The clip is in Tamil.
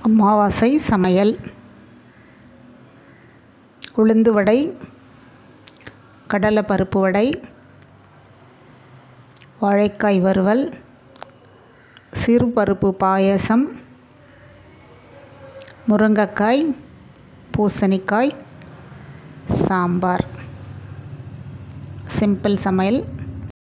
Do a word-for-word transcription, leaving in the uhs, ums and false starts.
அமாவாசை சமையல். உளுந்து வடை, கடலை பருப்பு வடை, வாழைக்காய் வறுவல், சிறுபருப்பு பாயசம், முருங்கைக்காய், பூசணிக்காய், சாம்பார். சிம்பிள் சமையல்.